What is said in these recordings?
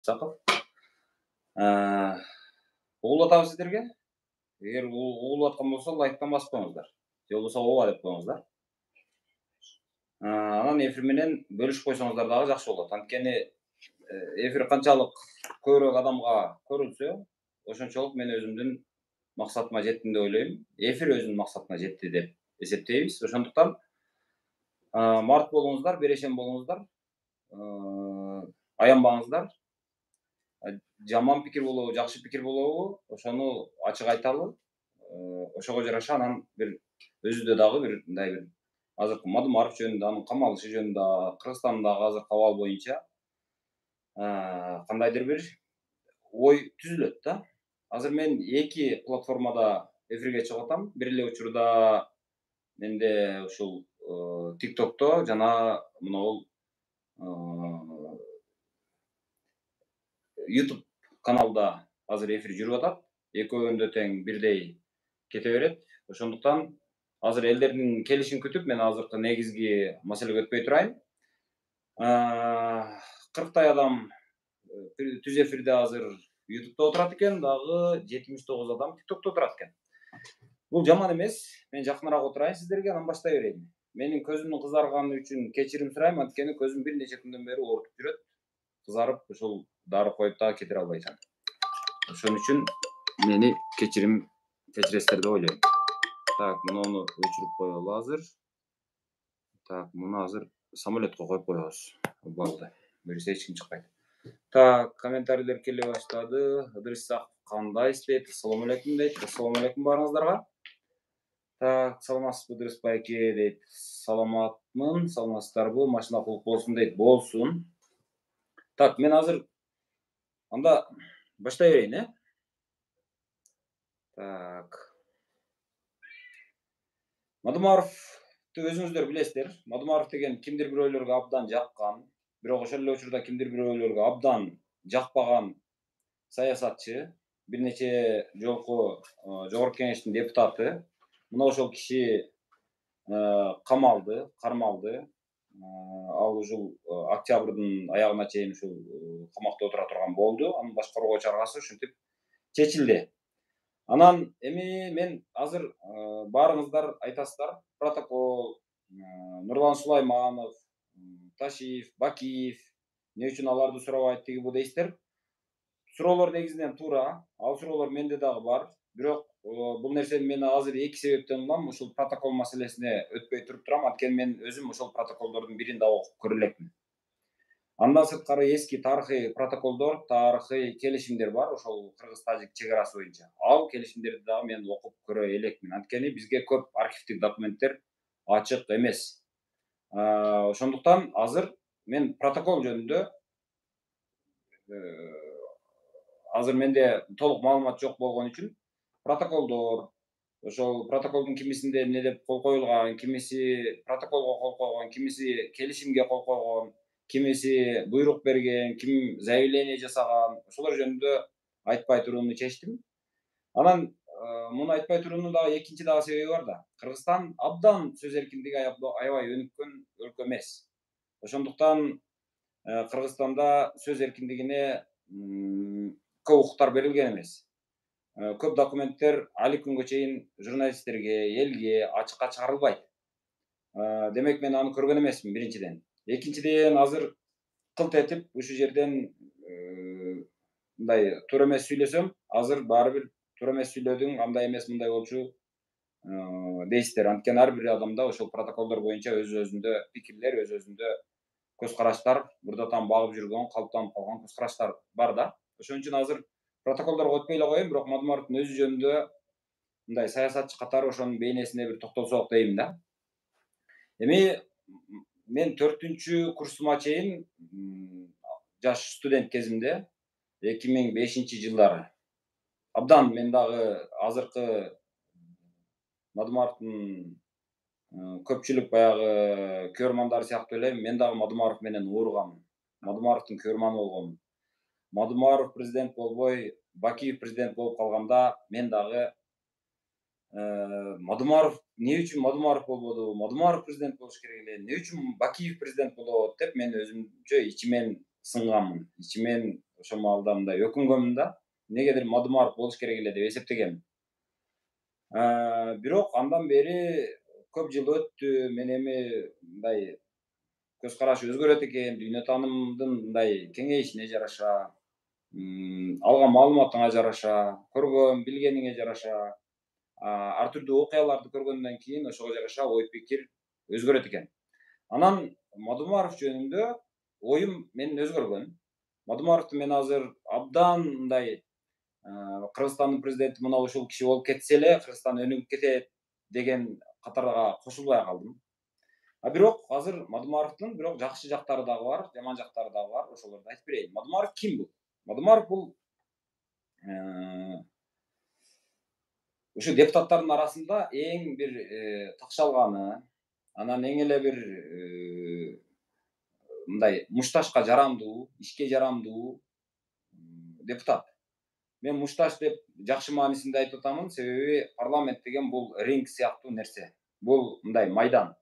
Саков. Угулуп атабыз сиздерге. Эгер угулуп аткан болсо лайктан басып коюңуздар. Же болбосо ооба деп коюңуздар. Анан эфир менен бөлүшүп койсоңуздар дагы жакшы болот. Анткени эфир канчалык көбүрөөк адамга көрүлсө, ошончолук мен өзүмдүн максатыма жеттим деп ойлойм. Эфир өзүнүн максатына жетти деп эсептейбиз. Ошондуктан март болуңуздар, берешен болуңуздар. Аянбаңыздар. Жаман пикир болобу, жакшы пикир болобу, ошону ачык айталы. Ошого жараша анан бир өзүдө дагы бир мындай бир азыркы Мадумаров жөнүндө, анын камалышы жөнүндө, Кыргызстандагы азыркы абал боюнча кандайдыр бир ой түзүлөт да. Азыр мен 2 платформада эфирге чыгып атам. Бир эле учурда менде ушул TikTok'то жана могул YouTube каналда азыр эфир жүрүп атат. Экөөндө тең бирдей кете берет. Ошондуктан азыр элдердин келишин күтүп, мен азыркы негизги маселеге өтпөй турайын. 40 адам түз эфирде азыр YouTube'да отурат экен, дагы 79 адам TikTok'та отурат экен. Бул жаман эмес. Мен жакыныраак отурайын сиздерге, анан баштай берейин. Менин көзүмдүн кызарганы үчүн кечирим сурайм, анткени көзүм бир нече күндөн бери оорутуп жүрөт. Кызарып, ушул дары коюп дагы кетире албайсың. Ошон үчүн мени кечиресиздер деп ойлойм. Так, муну өчүрүп коелу азыр. Так, муну азыр самолетко коюп коебуз. Болду. Берсе эч ким чыкпайт. Так, комментарийлер келе баштады. Ыдырыс Саков кандайсыз дейт. Ассаламу алейкум дейт. Ассаламу алейкум баарыңыздарга. Так, саламатсызбы Ыдырыс байке дейт. Саламатмын. Саламатсыздарбы? Машинакулук болсун дейт. Болсун. Так, мен азыр анда баштай берейин, Так. Мадумаровду өзүңүздөр билесиздер. Мадумаров деген кимдир бирөөлөргө абдан жаккан, бирок ошол эле учурда кимдир бирөөлөргө абдан жакпаган саясатчы. Бир нече жолку жогорку кеңештин депутаты. Мына ошол киши камалды, кармалды. Ал ушул октябрдын аягына чейин ушул камакта отура турган болду. Анын башкарууга чаргасы ушинтип чечилди. Анан эми мен азыр баарыңыздар айтасыздар, протокол, Нурлан Сулайманов, Ташиев, Бакиев эмне үчүн аларды сурабайт тиги бу дейсиздер. Суроолор негизинен туура, ал суроолор менде дагы бар. Бирок бул нерсени мен азыр 2 себептен улам ушул протокол маселесине өтпөй туруп турам, анткени мен өзүм ошол протоколдордун бирин да окуп көрө элекмин. Андан сырткары эски тарыхый протоколдор, тарыхый келишимдер бар ошол кыргыз-тажик чек арасы боюнча. Ал келишимдерди дагы мен окуп көрө элекмин. Анткени бизге көп архивдик документтер ачык эмес. Ошондуктан азыр мен протокол жөнүндө азыр менде толук маалымат жок болгон үчүн протоколдор, ошол протоколдун кимисинде эмне деп кол коюлган, кимиси протоколго кол койгон, кимиси келишимге кол койгон, кимиси буйрук берген, ким заявление жасаган, ошолор жөнүндө айтпай турууну чечтим. Анан муну айтпай туруунун дагы экинчи дагы себеби бар да. Кыргызстан абдан сөз эркиндиги аябай өнүккөн өлкө эмес. Ошондуктан Кыргызстанда сөз эркиндигине көп укуктар берилген эмес. Көп документтер али күнгө чейин журналисттерге, элге ачыкка чыгарылбайт. Демек мен аны көргөн эмесмин биринчиден. Экинчиден азыр кылт этип ушул жерден мындай туура эмес сүйлөсөм, азыр баары бир туура эмес сүйлөдүң, андай эмес, мындай болчу дейсиздер. Анткени ар бир адамда ошол протоколдор боюнча өз-өзүндө пикирлер, өз-өзүндө көз караштар, мурдатан багып жүргөн, калыптанып калган көз караштар бар да. Ошон үчүн азыр протоколдорго өтпөй эле коеюн, бирок Мадумаровдун өзү жөнүндө мындай саясатчы катары ошонун бейнесине бир токтолсок дейм да. Эми мен 4-курсума чейин жаш студент кезимде 2005-жылдары абдан мен дагы азыркы Мадумаровдун көпчүлүк баягы көрмандары сыяктуу эле мен дагы Мадумаров менен ууругам. Мадумаровдун көрманы болгом. Мадумаров президент болбой, Бакиев президент болуп калганда мен дагы Мадумаров эмне үчүн Мадумаров болбоду? Мадумаров президент болуш керек эле. Эмне үчүн Бакиев президент болот деп мен өзүмчө ичимен сынганмын. Ичимен ошол маалда мындай өкүнгөнмүн да. Негедир Мадумаров болуш керек эле деп эсептегенмин. Бирок андан бери көп жыл өттү. Мен эми мындай көз карашы өзгөрөт экен, дүйнө таанымымдын мындай кеңейишине жараша, алган маалыматыңа жараша, көргөн, билгениңе жараша, ар түрдүү окуяларды көргөндөн кийин ошого жараша ой пикир өзгөрөт экен. Анан Мадумаров жөнүндө оюм менин өзгөргөн. Мадумаровду мен азыр абдан мындай Кыргызстандын президенти мына ушул киши болуп кетсе эле Кыргызстан өнүгүп кетет деген катарга кошулбай калдым. Бирок азыр Мадумаровдун бирок жакшы жактары дагы бар, жаман жактары дагы бар. Ошолорду айтып берейин. Мадумаров ким бул? Мадумаров бул ушу депутаттардын арасында эң бир такшалганы, анан эң эле бир мындай мушташка жарамдуу, ишке жарамдуу депутат. Мен мушташ деп жакшы маанисинде айтып атамын, себеби парламент деген бул ринг сыяктуу нерсе. Бул мындай майдан.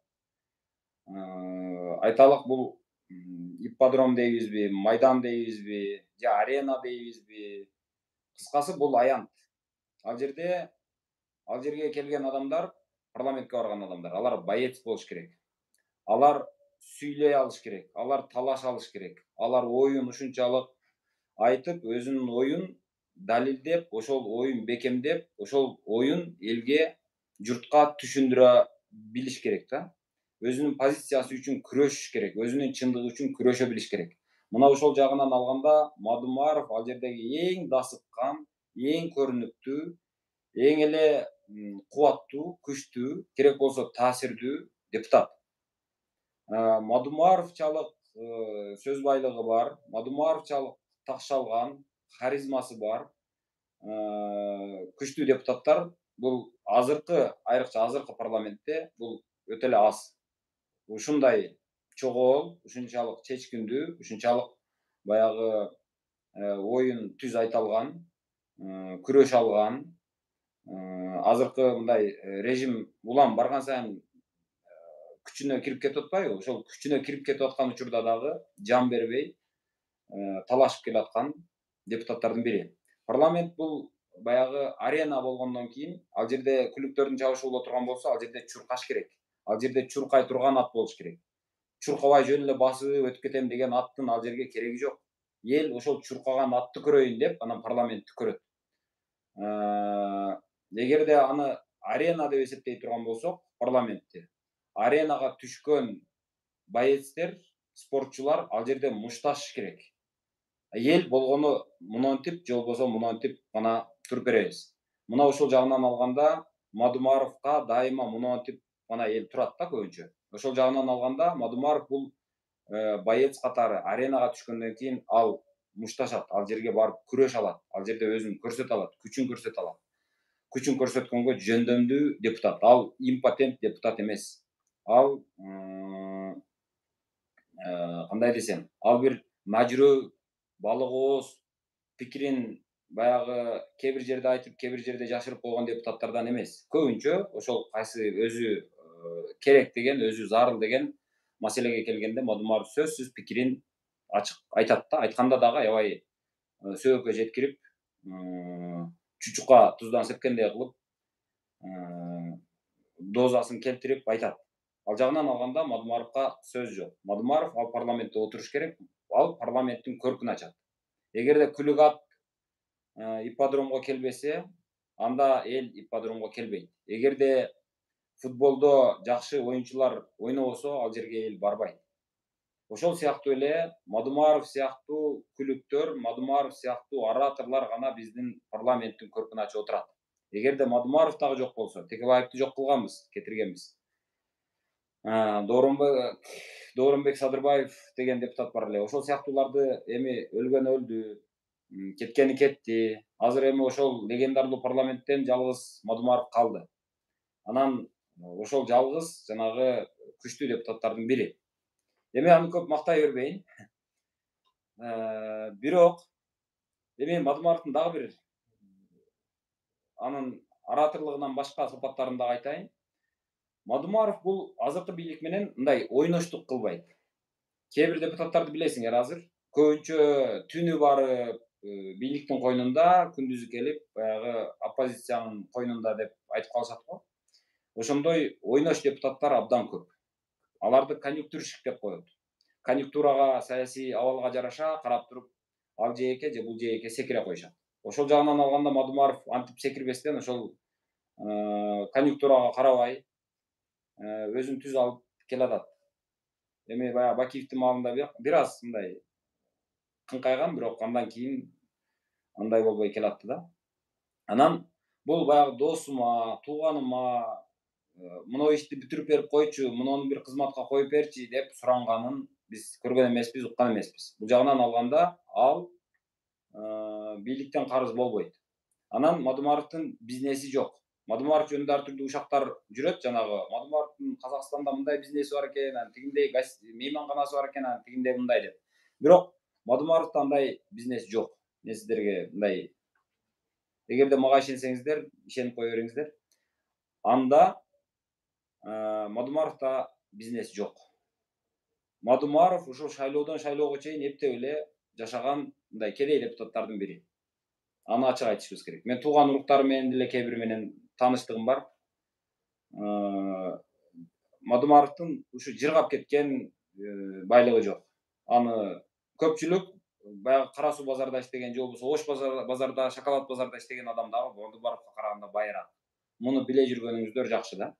Айталык бул ипподром дейбизби, майдан дейбизби, же арена дейбизби. Кыскасы бул аянт. Ал жерге келген адамдар, парламентке барган адамдар, алар боец болуш керек. Алар сүйлөй алыш керек, алар талаша алыш керек. Алар оюн ушунчалык айтып, өзүнүн оюн далилдеп, ошол оюн бекемдеп, ошол оюн элге, журтка түшүндүрө билиш керек да. Өзүнүн позициясы үчүн күрөшүш керек, өзүнүн чындыгы үчүн күрөшө билиш керек. Мына ошол жагынан алганда Мадумаров ал жердеги эң дасыккан, эң көрүнүктүү, эң эле кубаттуу, күчтүү, керек болсо таасирдүү депутат. Мадумаровчалык сөз байлыгы бар, Мадумаровчалык такшалган, харизмасы бар күчтүү депутаттар бул айрыкча азыркы парламентте бул өтө эле аз. Ушундай чогуу, ушунчалык чечкиндүү, ушунчалык баягы оюн түз айта алган, күрөшө алган, азыркы мындай режим улам барган сайын күчүнө кирип кетип атпайбы? Ошол күчүнө кирип кетип аткан учурда дагы жан бербей талашып келаткан депутаттардын бири. Парламент бул баягы арена болгондон кийин, ал жерде күлүктөрдүн чабышы боло турган болсо, ал жерде чуркаш керек. Ал жерде чуркай турган ат болуш керек. Чуркабай жөн эле басып өтүп кетем деген аттын ал жерге кереги жок. Эл ошол чуркаган атты көрөйүн деп анан парламентти көрөт. Эгерде аны арена деп эсептей турган болсок, парламентти, аренага түшкөн боецтер, спортчулар ал жерде мушташыш керек. Эл болгону монтип, же болбосо монтип гана туруп беребиз. Мына ошол жагынан алганда Мадумаровго дайыма монтип гана эл турат да көбүнчө. Ошол жагынан алганда Мадумаров бул боец катары аренага түшкөндөн кийин ал мушташат, ал жерге барып күрөшө алат, ал жерде өзүн көрсөтө алат, күчүн көрсөтө алат. Күчүн көрсөткөнгө жөндөмдүү депутат. Ал импотент депутат эмес. Ал кандай десем, ал бир мажүрөө, балык ооз, пикирин баягы кээ бир жерде айтып, кээ бир жерде жашырып койгон депутаттардан эмес. Көбүнчө ошол кайсы өзү керек деген, өзү зарыл деген маселеге келгенде Мадумаров сөзсүз пикирин ачык айтат да. Айтканда дагы аябай сөөгөккө жеткирип, чучукка туздан сепкендей кылып, дозасын келтирип айтат. Ал жагынан алганда Мадумаровго сөз жок. Мадумаров ал парламентте отуруш керек, ал парламенттин көркүн ачат. Эгерде күлүк ат ипподромго келбесе, анда эл ипподромго келбейт. Эгерде футболдо жакшы оюнчулар ойнобосо, ал жерге эл барбайт. Ошол сыяктуу эле Мадумаров сыяктуу күлүктөр, Мадумаров сыяктуу ораторлор гана биздин парламенттин көркүн ачып отурат. Эгерде Мадумаров дагы жок болсо, Текебаевди жок кылганбыз, кетиргенбиз. Дооронбек Садырбаев деген депутат бар эле. Ошол сыяктууларды эми өлгөнү өлдү, кеткени кетти. Азыр эми ошол легендарлуу парламенттен жалгыз Мадумаров калды. Анан ошол жалгыз жанагы күчтүү депутаттардын бири. Эми аны көп мактай бербейин. Бирок эми Мадумаровдун дагы бир анын ораторлугунан башка сапаттарын дагы айтайын. Мадумаров бул азыркы бийлик менен мындай ойноштук кылбайт. Кээ бир депутаттарды билесиңер азыр көбүнчө түнү барып бийликтин койнунда, күндүзү келип баягы оппозициянын койнунда деп айтып калышат го. Ошондой ойнош депутаттар абдан көп. Аларды конъюнктурщик деп коет. Конъюнктурага, саясий абалга жараша карап туруп, ал жээкке же бул жээкке секире коюшат. Ошол жагынан алганда Мадумаров антип секирбестен ошол конъюнктурага карабай өзүн түз алып келатат. Эми баягы Бакиевдин маалында бир аз мындай кыңкайган, бирок андан кийин андай болбой келатты да. Анан бул баягы досума, тууганыма мына ишти бүтүрүп берип койчу, муну бир кызматка коюп берчи деп суранганын биз көргөн эмеспиз, уккан эмеспиз. Бул жагынан алганда ал бийликтен карыз болбойт. Анан Мадумаровдун бизнеси жок. Мадумаров жөнүндө ар түрдүү ушактар жүрөт, жанагы Мадумаровдун Казакстанда мындай бизнеси бар экен, анан тигиндей мейманканасы бар экен, анан тигиндей мындай деп. Бирок Мадумаровдо андай бизнес жок. Мен сиздерге мындай, эгерде мага ишенсеңиздер, ишенип кое бериңиздер. Анда Мадумаровдо бизнес жок. Мадумаров ушул шайлоодон шайлоого чейин эптеп эле жашаган мындай кедей депутаттардын бири. Аны ачык айтышыбыз керек. Мен тууган уруктарым менен деле кээ бир менен тааныштыгым бар. Мадумаровдун ушу жыргап кеткен байлыгы жок. Аны көпчүлүк баягы Кара Суу базарда иштеген же болбосо Ош базарда, Шоколад базарда иштеген адам дагы Мадумаровго караганда байыраак. Муну биле жүргөнүңүздөр жакшы да.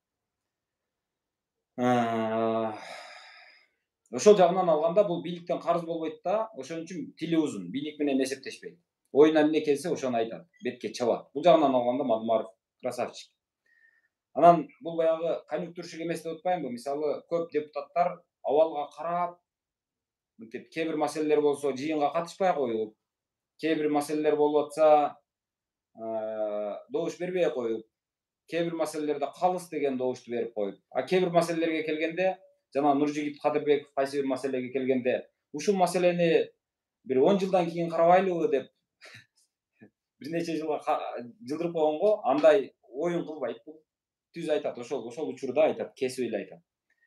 Ошол жагынан алганда бул бийликтен карыз болбойт да, ошон үчүн тили узун, бийлик менен эсептешпейт. Оюна эмне келсе ошону айтат, бетке чабат. Бул жагынан алганда Мадумаров красавчик. Анан бул баягы конъюнктурщик эмес деп атпаймынбы? Мисалы, көп депутаттар абалга карап, мынтип кээ бир маселелер болсо жыйынга катышпай коюп, кээ бир маселелер болуп атса добуш бербей коюп, кээ бир маселелерде калыс деген добушту берип коюп, кээ бир маселелерге келгенде, жана Нуржигит Кадырбеков кайсы бир маселеге келгенде, ушул маселени бир 10 жылдан кийин карабайлыбы деп бир нече жылга жылдырып койгонго андай оюн кылбайт бул. Түз айтат, ошол учурда айтат, кесип эле айтат.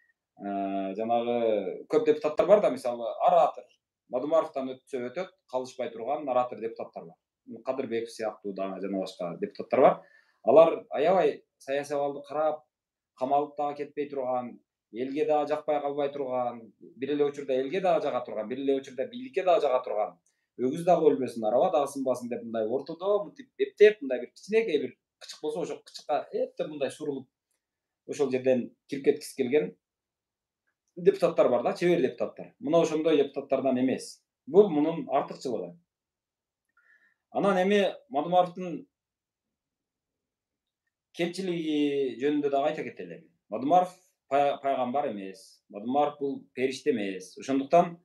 Жанагы көп депутаттар бар да, мисалы, оратор. Мадумаровдон өтсө өтөт, калышпай турган оратор депутаттар бар. Кадырбеков сыяктуу дагы жана башка депутаттар бар. Алар аябай саясий абалды карап, камалып дагы кетпей турган, элге дагы жакпай калбай турган, бир эле учурда элге дагы жага турган, бир эле учурда бийликке дагы жага турган, өгүз дагы өлбөсүн, араба дагы сынбасын деп мындай ортодо мынтип эптеп мындай бир кичинекей бир кычык болсо, ошол кычыкка эптеп мындай сурулуп ошол жерден кирип кеткиси келген депутаттар бар да, чебер депутаттар. Мына ошондой депутаттардан эмес. Бул мунун артыкчылыгы. Анан эми Мадумаровдун кемчилиги жөнүндө дагы айта кетели. Мадумаров пайгамбар эмес. Мадумаров бул периште эмес. Ошондуктан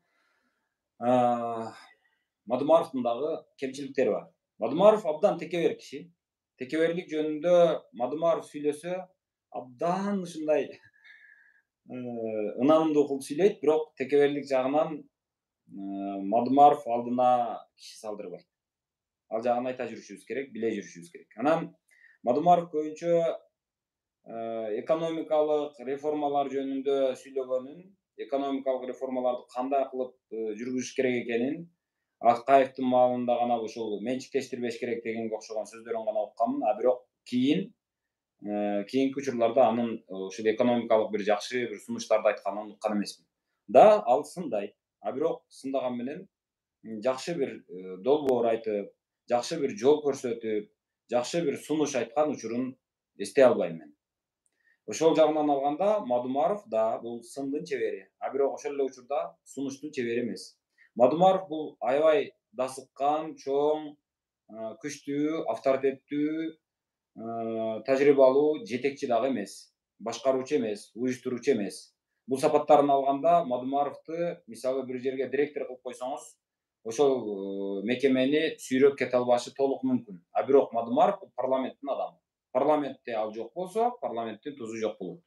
Мадумаровдун дагы кемчиликтери бар. Мадумаров абдан текебер киши. Текеберлик жөнүндө Мадумаров сүйлөсө абдан ушундай ынанымдуу кылып сүйлөйт, бирок текеберлик жагынан Мадумаров алдына киши салдырбайт. Ал жагын айта жүрүшүбүз керек, биле жүрүшүбүз керек. Анан Мадумаров көбүнчө экономикалык реформалар жөнүндө сүйлөгөнүн, экономикалык реформаларды кандай кылып жүргүзүш керек экенин Акаевдин маалында гана ушул менчиктештирбеш керек дегенге окшогон сөздөрүн гана укканмын, бирок кийинки учурларда анын ушул экономикалык бир жакшы бир сунуштарды айтканын уккан эмесмин. Да, ал сындайт. Бирок сындаган менен жакшы бир долбоор айтып, жакшы бир жол көрсөтүп, жакшы бир сунуш айткан учурун эстей албайм мен. Ошол жагынан алганда Мадумаров да бул сындын чебери, бирок ошол эле учурда сунуштун чебери эмес. Мадумаров бул аябай дасыккан, чоң, күчтүү, авторитеттүү, тажрыйбалуу жетекчи дагы эмес, башкаруучу эмес, уюштуруучу эмес. Бул сапаттарын алганда Мадумаровду мисалы бир жерге директор кылып койсоңуз, ошол мекемени сүйрөп кете албашы толук мүмкүн. Бирок Мадумаров бул парламенттин адамы. Парламентте ал жок болсо, парламенттин тузу жок болот.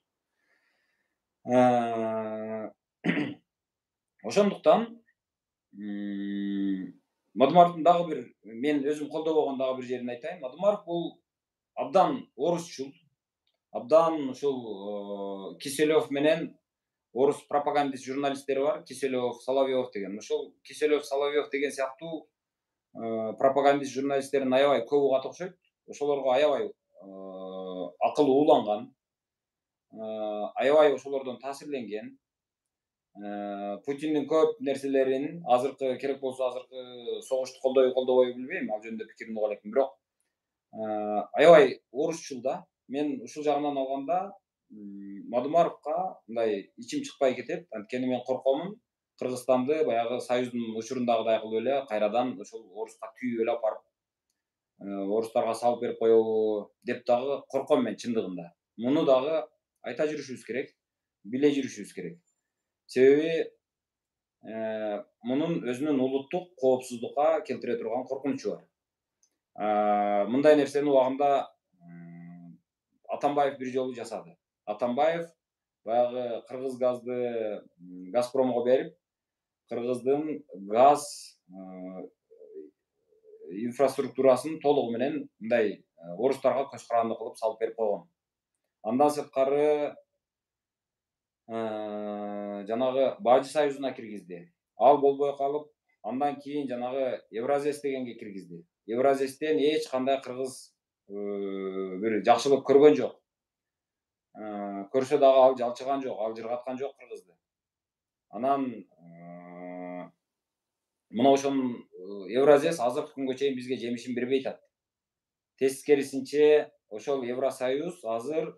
Ошондуктан Мадумаровдун дагы бир мен өзүм колдобогон дагы бир жерин айтайын. Мадумаров бул абдан орусчул, абдан ушул Киселев менен орус пропагандист журналисттери бар, Киселев, Соловьев деген. Ошол Киселев, Соловьев деген сыяктуу пропагандист журналисттердин аябай көбү кат окшойт. Ошолорго аябай акыл ууланган, аябай ошолордон таасирленген. Путиндин көп нерселерин азыркы керек болсо азыркы согушту колдойбу билбейм, ал жөнүндө пикирин уга элекмин. Бирок аябай орусчул да. Мен ушул жагынан алганда Мадумаровго мындай ичим чыкпай кетет. Анткени мен коркомун Кыргызстанды баягы Союздун учурундагыдай кылып эле кайрадан ошол оруска түйүп эле апарып, орустарга салып берип коебу деп дагы корком мен чындыгында. Муну дагы айта жүрүшүбүз керек, биле жүрүшүбүз керек. Себеби мунун өзүнүн улуттук коопсуздукка келтире турган коркунучу бар. Мындай нерсени убагында Атамбаев бир жолу жасады. Атамбаев баягы Кыргыз газды Газпромго берип, Кыргыздын газ инфраструктурасын толугу менен мындай орустарга көз каранды кылып салып берип койгон. Андан сырткары жанагы Бажы союзуна киргизди. Ал болбой калып, андан кийин жанагы Евразес дегенге киргизди. Евразестен эч кандай кыргыз бир жакшылык көргөн жок. Көрсө дагы ал жалчыган жок, ал жыргаткан жок Кыргызды. Анан мына ошонун Евразес азыркы күнгө чейин бизге жемишин бербей атат. Тескерисинче ошол Евросоюз азыр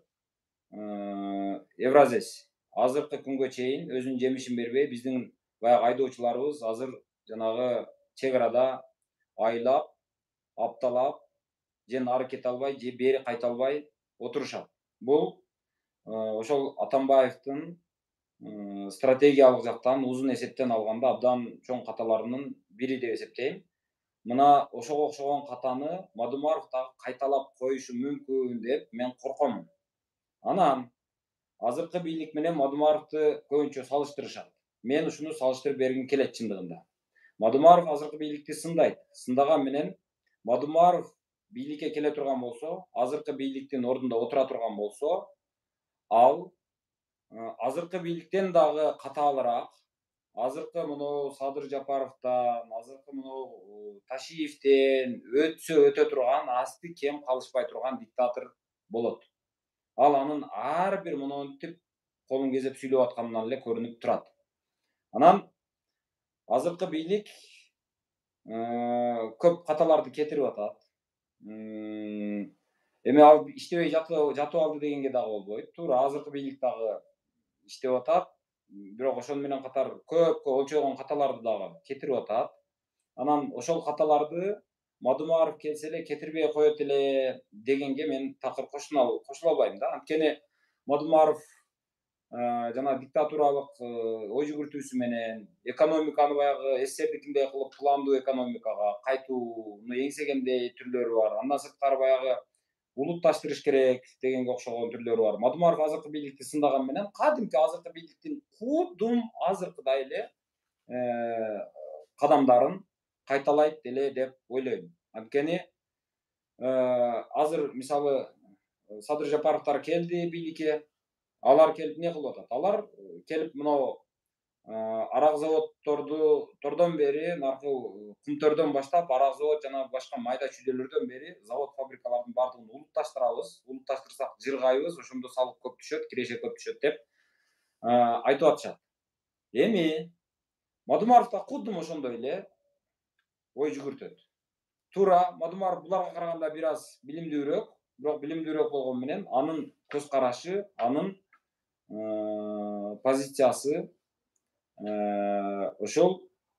Евразес азыркы күнгө чейин өзүнүн жемишин бербей, биздин баягы айдоочуларыбыз азыр жанагы чек арада айлап, апталап, же нары кете албай, же бери кайта албай отурушат. Бул ошол Атамбаевдин стратегиялык жактан узун эсептен алганда абдан чоң каталарынын бири деп эсептейм. Мына ошого окшогон катаны Мадумаров дагы кайталап коюшу мүмкүн деп мен коркомун. Анан азыркы бийлик менен Мадумаровду көбүнчө салыштырышат. Мен ушуну салыштырып бергим келет чындыгында. Мадумаров азыркы бийликти сындайт. Сындаган менен Мадумаров бийликке келе турган болсо, азыркы бийликтин ордунда отура турган болсо, ал азыркы бийликтен дагы катаалыраак, азыркы мынау Садыр Жапаровдон, азыркы мынау Ташиевден өтө турган, асты кем калышпай турган диктатор болот. Ал анын ар бир монтип колун кезеп сүйлөп атканынан эле көрүнүп турат. Анан азыркы бийлик көп каталарды кетирип атат. Эми ал иштебей жатып алды дегенге дагы болбойт. Туура азыркы бийлик дагы иштеп атат. Бирок ошону менен катар көп олчогон каталарды дагы кетирип атат. Анан ошол каталарды Мадумаров келсе эле кетирбей коет эле дегенге мен такыр кошула албайм да. Анткени Мадумаров жана диктатуралык ой жүгүртүүсү менен экономиканы баягы СССРдикиндей кылып пландуу экономикага кайтууну эңсегендей түрлөрү бар. Андан сырткары баягы улутташтырыш керек дегенге окшогон түрлөрү бар. Мадумаров азыркы бийликти сындаган менен кадимки азыркы бийликтин кудум азыркыдай эле кадамдарын кайталайт эле деп ойлойм. Анткени азыр мисалы Садыр Жапаровдор келди бийликке. Алар келип не кылып атат? Алар келип мынау арак заводдордон бери, наркы кумтөрдөн баштап арак завод жана башка майда чүйдөлөрдөн бери завод фабрикалардын бардыгын улутташтырабыз. Улутташтырсак жыргайбыз, ошондо салык көп түшөт, киреше көп түшөт деп айтып атышат. Эми Мадумаров да кудум ошондой эле ой жүгүртөт. Туура, Мадумаров буларга караганда бир аз билимдүүрөөк, бирок билимдүүрөөк болгону менен анын көз карашы, анын позициясы ошол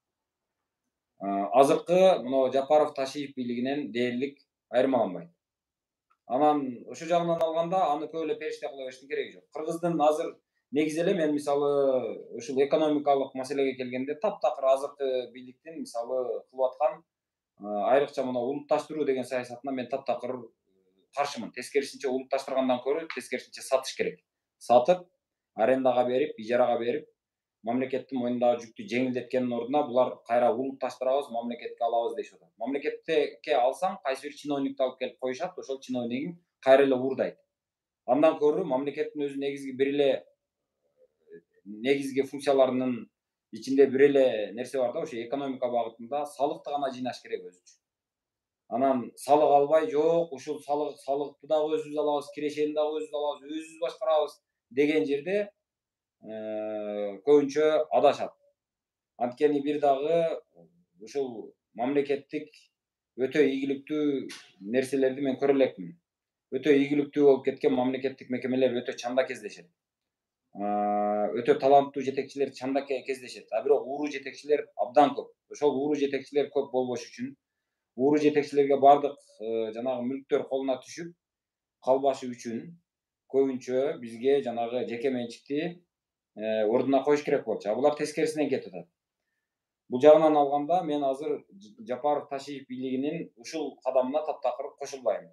азыркы мына Жапаров Ташиев бийлигинен дээрлик айырмаланбайт. Анан ошол жагынан алганда аны көп эле периште кыла бериштин кереги жок. Кыргыздын азыр негизи эле мен мисалы ушул экономикалык маселеге келгенде таптакыр азыркы бийликтин мисалы кылып аткан айрыкча мына улутташтыруу деген саясатына мен таптакыр каршымын. Тескерисинче улутташтыргандан көрө тескерисинче сатыш керек. Сатып, арендага берип, ижарага берип, мамлекеттин мойнундагы жүктү жеңилдеткендин ордуна булар кайра улутташтырабыз, мамлекетке алабыз дешип атат. Мамлекетке алсаң, кайсы бир чиновникти алып келип коюшат, ошол чиновнигин кайра эле уурдайт. Андан көрө мамлекеттин өзү негизги бир эле негизги функцияларынын ичинде бир эле нерсе бар да, ошо экономика багытында салыкты гана жыйнаш керек өзү үчүн. Анан салык албай, жок ушул салыкты дагы өзүбүз алабыз, кирешени дагы өзүбүз алабыз, өзүбүз башкарабыз деген жерде көбүнчө адашат. Анткени бир дагы ушул мамлекеттик өтө ийгиликтүү нерселерди мен көрө элекмин. Өтө ийгиликтүү болуп кеткен мамлекеттик мекемелер өтө чанда кездешет. Өтө таланттуу жетекчилер чанда кездешет. А бирок ууруу жетекчилер абдан көп. Ошол ууруу жетекчилер көп болбош үчүн, ууруу жетекчилерге бардык жанагы мүлктөр колуна түшүп калбашы үчүн көбүнчө бизге жанагы жеке менчикти ордуна коюш керек болчу. А булар тескерисинен кетип атат. Бул жагынан алганда мен азыр Жапаров Ташиев бийлигинин ушул кадамына таптакыр кошулбайм.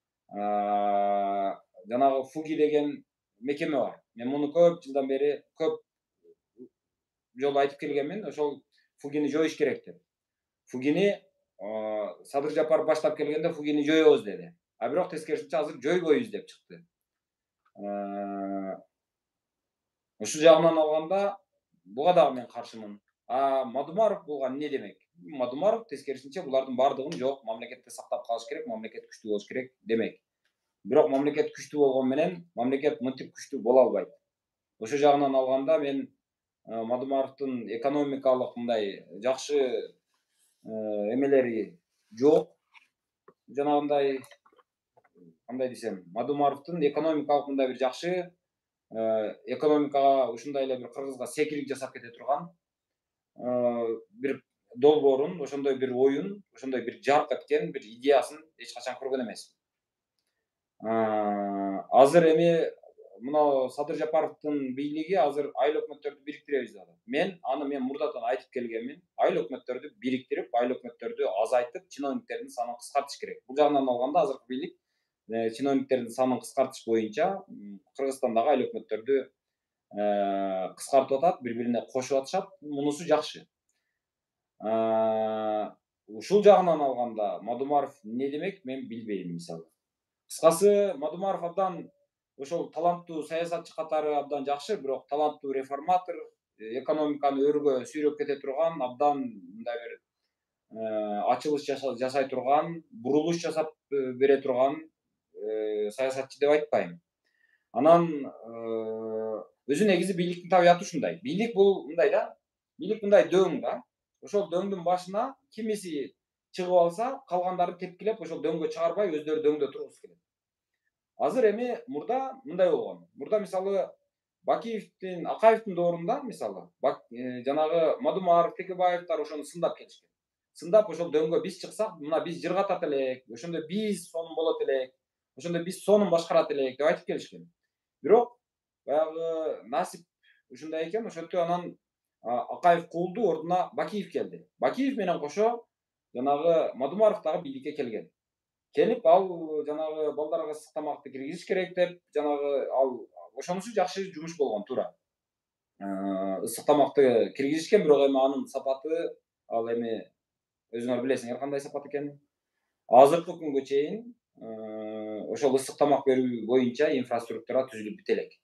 Жанагы ФУГИ деген мекеме бар. Мен муну көп жылдан бери көп жолу айтып келгенмин. Ошол ФУГИни жоюш керек деп. ФУГИни Садыр Жапаров баштап келгенде ФУГИни жоебуз деди. А бирок тескерисинче азыр жойбойбуз деп чыкты. Ушул жагынан алганда буга дагы мен каршымын. Мадумаров буга эмне демек? Мадумаров тескерисинче булардын бардыгын жок, мамлекетти сактап калыш керек, мамлекет күчтүү болуш керек демек. Бирок мамлекет күчтүү болгону менен мамлекет мынтип күчтүү боло албайт. Ошол жагынан алганда мен Мадумаровдун экономикалык мындай жакшы эмелери жок. Жанагындай кандай десем, Мадумаровдун экономикалык мындай бир жакшы экономикага ушундай эле бир кыргызга секилик жасап кете турган бир долбоорун, ошондой бир оюн, ошондой бир жарк эткен бир идеясын эч качан көргөн эмесмин. Азыр эми мына Садыр Жапаровдун бийлиги азыр айыл өкмөттөрдү бириктиребиз деп атат. Мен мурдадан айтып келгенмин. Айыл өкмөттөрдү бириктирип, айыл өкмөттөрдү азайтып, чиновниктердин санын кыскартыш керек. Бул жагынан алганда азыркы бийлик чиновниктердин санын кыскартыш боюнча Кыргызстандагы айыл өкмөттөрдү кыскартып атат, бири-бирине кошуп атышат. Мунусу жакшы. Ушул жагынан алганда Мадумаров эмне демек, мен билбейм мисалы. Кыскасы, Мадумаров абдан ошол таланттуу саясатчы катары абдан жакшы, бирок таланттуу реформатор, экономиканы өргө сүйрөп кете турган, абдан мындай бир ачылыш жасай турган, бурулуш жасап бере турган саясатчы деп айтпайм. Анан өзү негизи бийликтин табияты ушундай. Бийлик бул мындай да, бийлик мындай дөң да. Ошол дөңдүн башына кимиси чыгып алса, калгандарын тепкилеп, ошол дөңгө чыгарбай өздөрү дөңдө тургусу келет. Азыр эми мурда мындай болгон. Мурда мисалы Бакиевдин, Акаевдин доорунда мисалы жанагы Мадумаров, Текебаевдер ошону сындап келишкен. Сындап ошол дөңгө биз чыксак, мына биз жыргатат элек, ошондо биз сонун болот элек, ошондо биз сонун башкарат элек деп айтып келишкен. Бирок баягы насип ушундай экен, ошентип анан Акаев куулду, ордуна Бакиев келди. Бакиев менен кошо жанагы Мадумаров дагы бийликке келген. Келип ал жанагы балдарга ысык тамакты киргизиш керек деп, жанагы ал ошонусу жакшы жумуш болгон туура. Ысык тамакты киргизишкен, бирок эми анын сапаты ал эми өзүңөр билесиңер кандай сапат экенин. Азыркы күнгө чейин ошол ысык тамак берүү боюнча инфраструктура түзүлүп бите элек.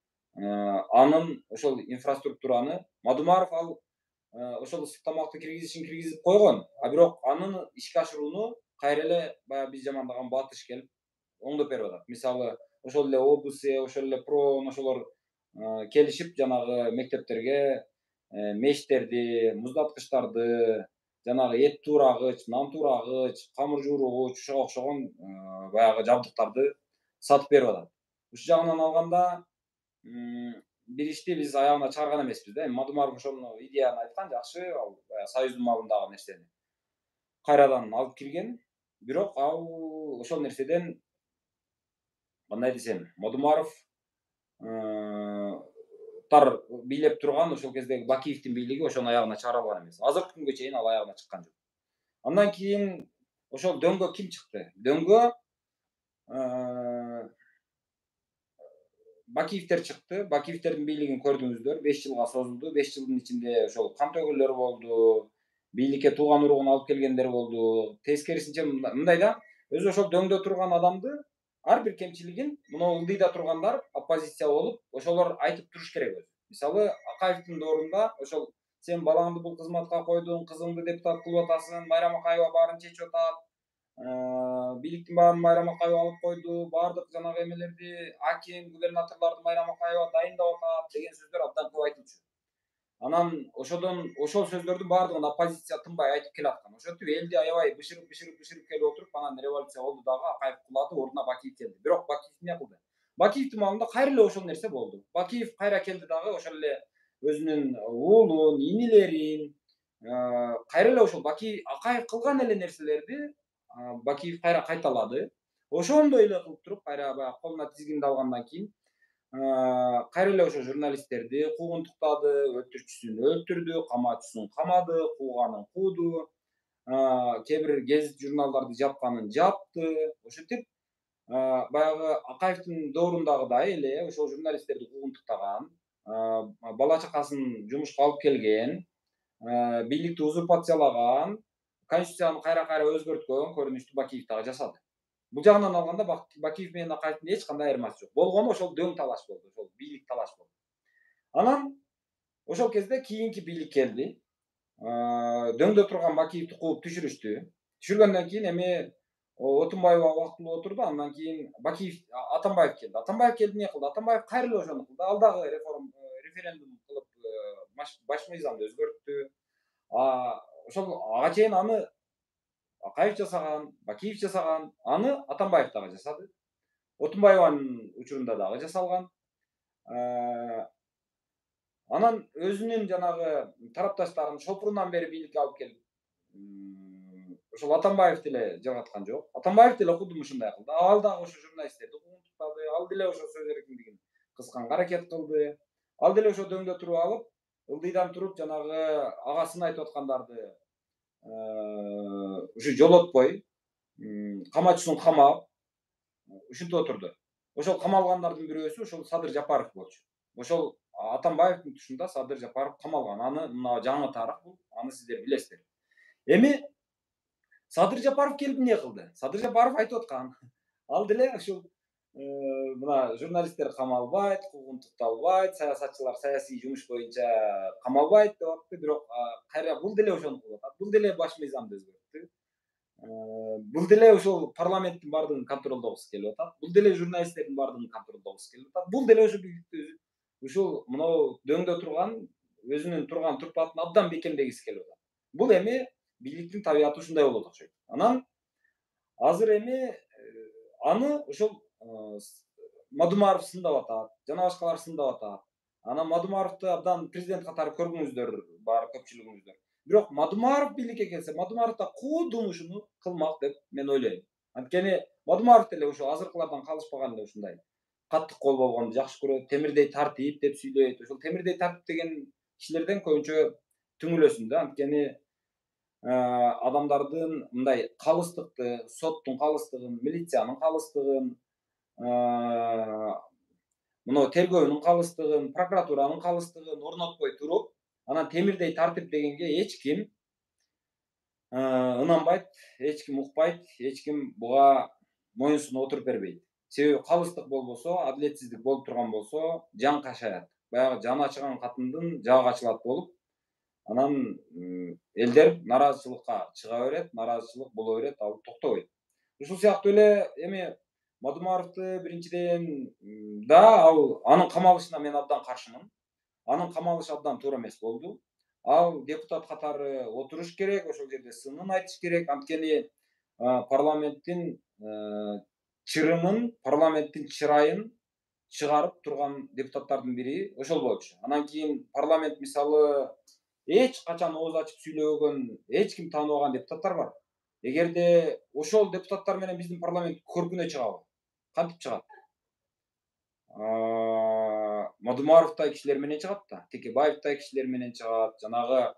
Анын ошол инфраструктураны Мадумаров ал ошол ысык тамакты киргизип койгон, а бирок анын ишке ашырууну кайра эле баягы биз жамандаган Батыш келип оңдоп берип атат. Мисалы, ошол эле ОБС, ошол эле ПРОН ошолор келишип жанагы мектептерге мештерди, муздаткычтарды, жанагы эт туурагыч, нан туурагыч, камыр жууругуч, ошого окшогон баягы жабдыктарды сатып берип атат. Ушул жагынан алганда бир ишти биз аягына чыгарган эмеспиз да. Мадумаров ошону идеяны айткан, жакшы, ал Союздун малындагы нерсени кайрадан алып кирген. Бирок ал ошол нерседен кандай десем, Мадумаров бийлеп турган ошол кездеги Бакиевдин бийлиги ошону аягына чыгара алган эмес. Азыркы күнгө чейин ал аягына чыккан жок. Андан кийин ошол дөңгө ким чыкты? Дөңгө Бакиевдер чыкты. Бакиевдердин бийлигин көрдүңүздөр, 5 жылга созулду. 5 жылдын ичинде ошол кан төгүлөр болду, бийликке тууган уругун алып келгендер болду. Тескерисинче мындай да, өзү ошол дөңдө турган адамды ар бир кемчилигин мына ылдыйда тургандар оппозиция болуп, ошолор айтып туруш керек өзү. Мисалы, Акаевдин доорунда ошол сен балаңды бул кызматка койдуң, кызыңды депутат кылып атасың, Майрам Акаева баарын чечип атат. Бийликтин баарын Майрам Акаева алып койду, баардык жанагы эмелерди аким, губернаторлорду Майрам Акаева дайындап атат деген сөздөр абдан көп айтылчу. Анан ошол сөздөрдүн баардыгын оппозиция тынбай айтып келаткан. Ошентип элди аябай бышырып келип отуруп, анан революция болду дагы, Акаев кулады, ордуна Бакиев келди. Бирок Бакиев эмне кылды? Бакиевдин маалында кайра эле ошол нерсе болду. Бакиев кайра келди дагы ошол эле өзүнүн уулун, инилерин, кайра эле ошол Акаев кылган эле нерселерди Бакиев кайра кайталады. Ошондой эле кылып туруп, кайра баягы колуна тизгинди алгандан кийин кайра эле ошо журналисттерди куугунтуктады, өлтүрүүчүсүн өлтүрдү, камаачысын камады, кууганын кууду, кээ бир гезит журналдарды жапканын жапты. Ошентип баягы Акаевдин доорундагыдай эле ошол журналисттерди куугунтуктаган, бала чакасын жумушка алып келген, бийликти узурпациялаган, конституцияны кайра өзгөрткөн көрүнүштү Бакиев дагы жасады. Бул жагынан алганда Бакиев менен Акаевдин эч кандай айырмасы жок. Болгону ошол дөң талаш болду, ошол бийлик талаш болду. Анан ошол кезде кийинки бийлик келди. Дөңдө турган Бакиевди кууп түшүрүштү. Түшүргөндөн кийин эми Отунбаева убактылуу отурду, андан кийин Атамбаев келди. Атамбаев келди, эмне кылды? Атамбаев кайра эле ошону кылды. Ал дагы референдум кылып, баш мыйзамды өзгөрттү. Ошол ага чейин аны Акаев жасаган, Бакиев жасаган, аны Атамбаев дагы жасады. Отунбаеванын учурунда дагы жасалган. Анан өзүнүн жанагы тарапташтарын шопурунан бери бийликке алып келип, ошол Атамбаев деле жагаткан жок. Атамбаев деле кудум ушундай кылды. Ал дагы ошо журналисттерди куугунтуктады, ал деле ошо сөз эркиндигин кысканга аракет кылды. Ал деле ошо дөңдө туруп алып, ылдыйдан туруп жанагы агасын айтып аткандарды ушу жолотпой, камаачысын камап, ушинтип отурду. Ошол камалгандардын бирөөсү ошол Садыр Жапаров болчу. Ошол Атамбаевдин тушунда Садыр Жапаров камалган. Аны мына жаңы тарых бул, аны сиздер билесиздер. Эми Садыр Жапаров келип эмне кылды? Садыр Жапаров айтып аткан. Ал деле ушул мына журналисттер камалбайт, куугунтукталбайт, саясатчылар саясий жумуш боюнча камалбайт деп атты, бирок кайра бул деле ошону кылып атат. Бул деле баш мыйзамды өзгөрттү. Бул деле ошол парламенттин баардыгын контролдогусу келип атат. Бул деле журналисттердин баардыгын контролдогусу келип атат. Бул деле ошо бийликти ушул мынау дөңдө турган өзүнүн турган турпатын абдан бекемдегиси келип атат. Бул эми бийликтин табияты ушундай болот окшойт. Анан азыр эми аны ошол Мадумаров сындап атат, жана башкалар сындап атат. Анан Мадумаровду абдан президент катары көргүңүздөр бар көпчүлүгүңүздөр. Бирок Мадумаров бийликке келсе, Мадумаров да куудум ушуну кылмак деп мен ойлойм. Анткени Мадумаров деле ошо азыркылардан калышпаган эле ушундай каттык кол болгонду жакшы көрөт, темирдей тартип деп сүйлөйт. Ошол темирдей тартип деген кишилерден көбүнчө түңүлөсүң да, анткени адамдардын мындай калыстыкты, соттун калыстыгын, милициянын калыстыгын, мына тергөөнүн калыстыгын, прокуратуранын калыстыгын орнотпой туруп, анан темирдей тартип дегенге эч ким ынанбайт, эч ким укпайт, эч ким буга моюн сунуп отуруп бербейт. Себеби калыстык болбосо, адилетсиздик болуп турган болсо, жан кашаят. Баягы жаны ачыган катындын жагы ачылат болуп, анан элдер нааразычылыкка чыга берет, нааразычылык боло берет, ал токтобойт. Ушул сыяктуу эле эми Мадумаровду биринчиден ал анын камалышына мен абдан каршымын. Анын камалышы абдан туура эмес болду. Ал депутат катары отуруш керек, ошол жерде сынын айтыш керек. Анткени парламенттин чырымын, парламенттин чырайын чыгарып турган депутаттардын бири ошол болчу. Анан кийин парламент мисалы эч качан ооз ачып сүйлөбөгөн, эч ким тааныбаган депутаттар бар. Эгерде ошол депутаттар менен биздин парламент көркүнө чыгабы? Кантип чыгат? Мадумаровдай кишилер менен чыгат да, Текебаевдай кишилер менен чыгат, жанагы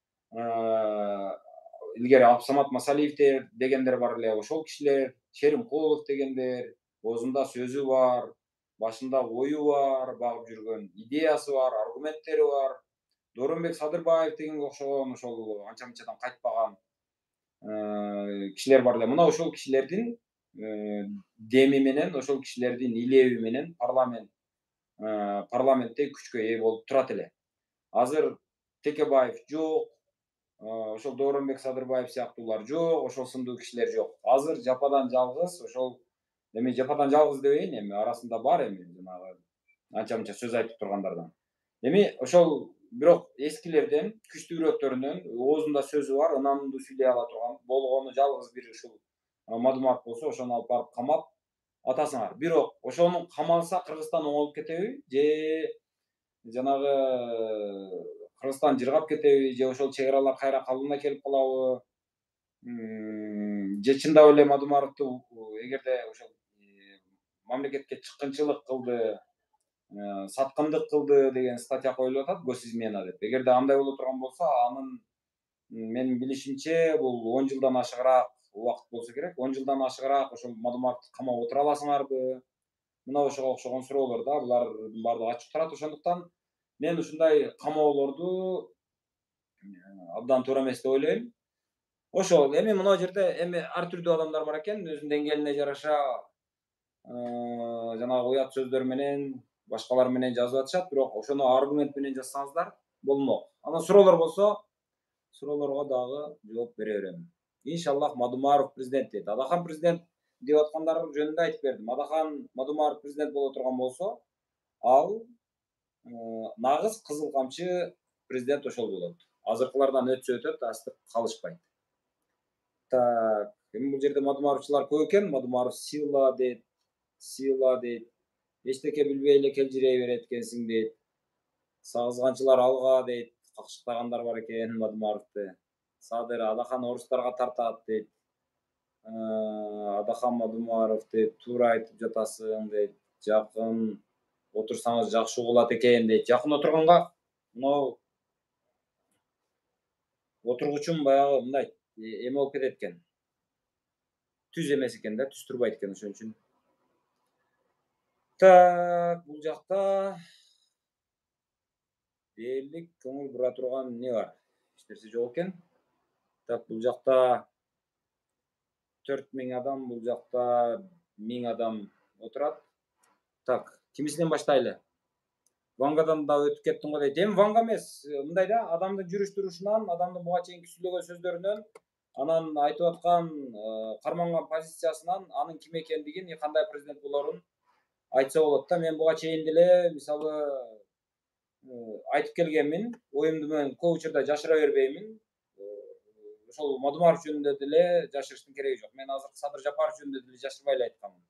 илгери Абсамат Масалиев дегендер бар эле, ошол кишилер, Шеримкулов дегендер, оозунда сөзү бар, башында ою бар, багып жүргөн идеясы бар, аргументтери бар. Дооронбек Садырбаев дегенге окшогон ошол анча мынчадан кайтпаган кишилер бар эле. Мына ошол кишилердин деми менен, ошол кишилердин илеби менен парламент парламентте күчкө ээ болуп турат эле. Азыр Текебаев жок, ошол Дооронбек Садырбаев сыяктуулар жок, ошол сындуу кишилер жок. Азыр жападан жалгыз ошол эми жападан жалгыз дебейин, эми арасында бар эми жанагы анча мынча сөз айтып тургандардан. Эми ошол бирок эскилерден, күчтүүрөөктөрүнөн оозунда сөзү бар, ынандуу сүйлөй ала турган болгону жалгыз бир ушул Мадумаров болсо, ошону алып барып камап атасыңар. Бирок ошону камалса Кыргызстан оңолуп кетеби же жанагы Кыргызстан жыргап кетеби же ошол чек аралар кайра калыбына келип калабы? Же чындап эле Мадумаровду эгерде ошол мамлекетке чыккынчылык кылды, саткындык кылды деген статья коюлуп атат, госизмена деп. Эгерде андай боло турган болсо, анын менин билишимче бул 10 жылдан ашыгыраак убакыт болсо керек. 10 жылдан ашыгыраак ошол Мадумаровду камап отура аласыңарбы? Мына ошого окшогон суроолор да, булардын баардыгы ачык турат. Ошондуктан мен ушундай камоолорду абдан туура эмес деп ойлойм. Ошол эми мына жерде эми ар түрдүү адамдар бар экен, өзүнүн деңгээлине жараша жанагы уят сөздөр менен, башкалар менен жазып атышат, бирок ошону аргумент менен жазсаңыздар болмок. Анан суроолор болсо, суроолорго дагы жооп бере берем. Иншаллах Мадумаров президент дейт. Адахан президент деп аткандар жөнүндө айтып бердим. Адахан Мадумаров президент боло турган болсо, ал нагыз кызыл камчы президент ошол болот. Азыркылардан өтсө өтөт, астык калышпайт. Так, эми бул жерде Мадумаровчулар көп экен. Мадумаров сила дейт. Эчтеке билбей эле келжирей берет экенсиң дейт. Сагызганчылар алга дейт. Какшыктагандар бар экен Мадумаровду. Садыр Адахан орустарга тартат дейт. Адахан Мадумаров дейт, туура айтып жатасың дейт. Жакын отурсаңыз жакшы угулат экен дейт. Жакын отурганга мынау отургучум баягы мындай эме болуп кетет экен. Түз эмес экен да, түз турбайт экен ошон үчүн. Так, бул жакта дээрлик көңүл бура турган эмне бар? Эч нерсе жок экен. Так, бул жакта 4000 адам, бул жакта 1000 адам отурат. Так, кимисинен баштайлы? Вангадан да өтүп кеттим го дейт. Эми Ванга эмес, мындай да, адамдын жүрүш турушунан, адамдын буга чейинки сүйлөгөн сөздөрүнөн, анан айтып аткан, карманган позициясынан анын ким экендигин, кандай президент болорун айтса болот да. Мен буга чейин деле мисалы айтып келгенмин. Оюмду мен көп учурда жашыра бербеймин. Ошол Мадумаров жөнүндө деле жашырыштын кереги жок. Мен азыр Садыр Жапаров жөнүндө деле жашырбай эле айтканмын.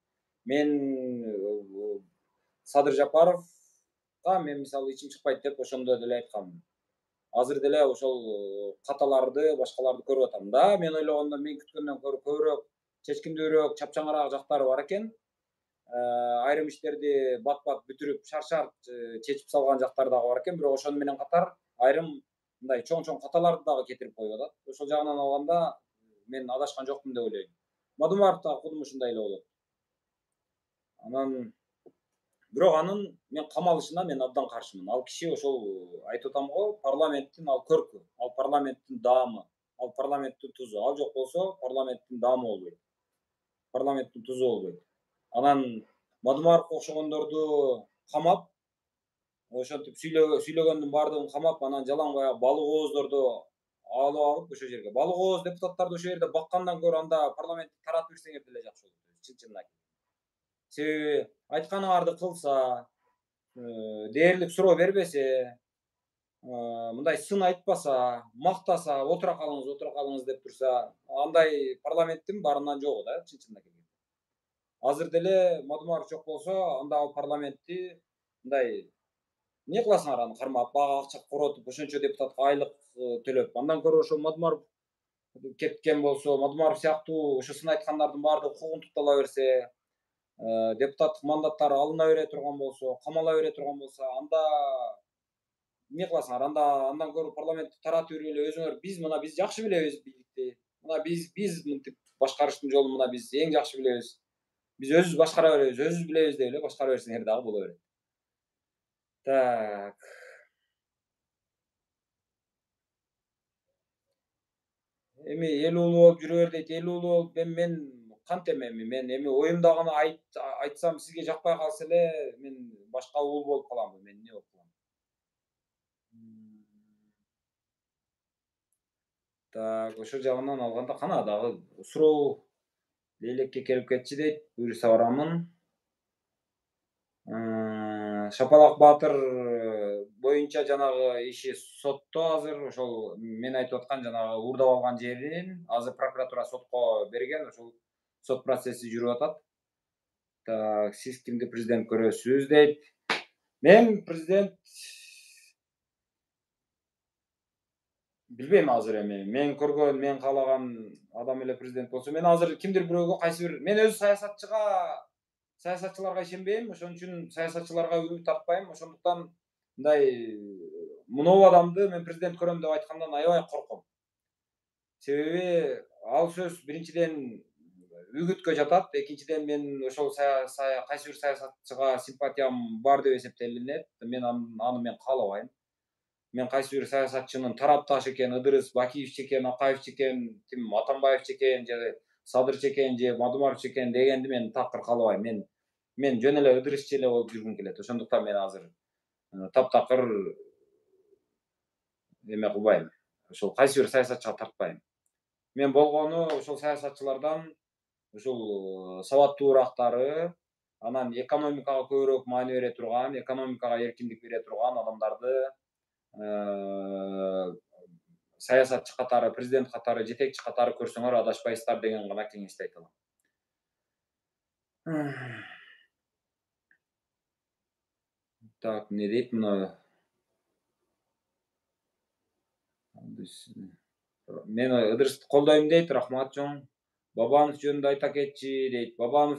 Мен Садыр Жапаровга мен мисалы ичим чыкпайт деп ошондо деле айтканмын. Азыр деле ошол каталарды, башкаларды көрүп атам. Да, мен ойлогондон, мен күткөндөн көрө көбүрөөк, чечкиндүүрөөк, чапчаңыраак жактары бар экен. Айрым иштерди бат-бат бүтүрүп, шарт чечип салган жактары дагы бар экен. Бирок ошону менен катар айрым мындай чоң каталарды дагы кетирип коюп атат. Ошол жагынан алганда мен адашкан жокмун деп ойлойм. Мадумаров дагы кудум ушундай эле болот. Анан бирок анын мен камалышына мен абдан каршымын. Ал киши ошол айтып атам го, парламенттин ал көркү, ал парламенттин даамы, ал парламенттин тузу. Ал жок болсо парламенттин даамы болбойт. Парламенттин тузу болбойт. Анан Мадумаровго окшогондорду камап, ошентип сүйлөгөндүн баардыгын камап, анан жалаң баягы балык ооздорду алып ошол жерге. Балык ооз депутаттарды ошол жерде баккандан көрө анда парламентти таратып берсеңер деле жакшы болот. Чын-чынын айтып. Себеби айтканыңарды кылса, дээрлик суроо бербесе, мындай сын айтпаса, мактаса, отура калыңыз деп турса, андай парламенттин баарынан жогу да, чын-чынына келгенде. Азыр деле Мадумаров жок болсо, анда ал парламентти мындай эмне кыласыңар, аны кармап, бага акча коротуп, ошончо депутатка айлык төлөп. Андан көрө ошол Мадумаров кеткен болсо, Мадумаров сыяктуу ошо сын айткандардын баардыгы куугунтуктала берсе, депутаттык мандаттары алына бере турган болсо, камала бере турган болсо, анда эмне кыласыңар? Андан көрө парламентти таратып жүргүлө өзүңөр, биз жакшы билебиз бийликти. Мына биз мынтип башкарыштын жолун мына биз эң жакшы билебиз. Биз өзүбүз башкара беребиз, өзүбүз билебиз деп эле башкара берсеңер дагы боло берет. Так. Эми эл улуу болуп жүрө бер дейт. Эл улуу болуп мен кантем мен эми оюмдагыны айтсам сизге жакпай калса эле мен башка уул болуп каламбы, мен эмне болуп калам? М, Так, ошол жагынан алганда кана дагы суроо лейлекке келип кетчү дейт. Буюрса барамын. Шапалак Баатыр боюнча жанагы иши сотто азыр. Ошол мен айтып аткан жанагы уурдап алган жерин азыр прокуратура сотко берген. Ошол сот процесси жүрүп атат. Так, сиз кимди президент көрөсүз дейт. Мен президент билбейм азыр эми. Мен көргөн, мен каалаган адам эле президент болсо, мен азыр кимдир бирөөгө кайсы бир мен өзү саясатчыларга ишенбейм. Ошон үчүн саясатчыларга үмүт артпайм. Ошондуктан мындай мынау адамды мен президент көрөм деп айткандан аябай корком. Себеби ал сөз биринчиден үгүткө жатат, экинчиден мен ошол кайсы бир саясатчыга симпатиям бар деп эсептелинет. Мен аны каалабайм. Мен кайсы бир саясатчынын тарапташы экен, Ыдырыс Бакиевич экен, Акаевич экен, тим Атамбаевич экен же Садырчы экен же Мадумарович экен дегенди мен такыр каалабайм. Мен жөн эле Ыдырысчы эле болуп жүргүм келет. Ошондуктан мен азыр таптакыр эме кылбайм. Ошол кайсы бир саясатчыга тартпайм. Мен болгону ошол саясатчылардан ушул сабаттуураактары, анан экономикага көбүрөөк маани бере турган, экономикага эркиндик бере турган адамдарды саясатчы катары, президент катары, жетекчи катары көрсөңөр адашпайсыздар деген гана кеңешти айта алам. Так, эмне дейт мына мен Ыдырысты колдойм дейт, рахмат чоң. Бабанов жөнүндө айта кетчи дейт.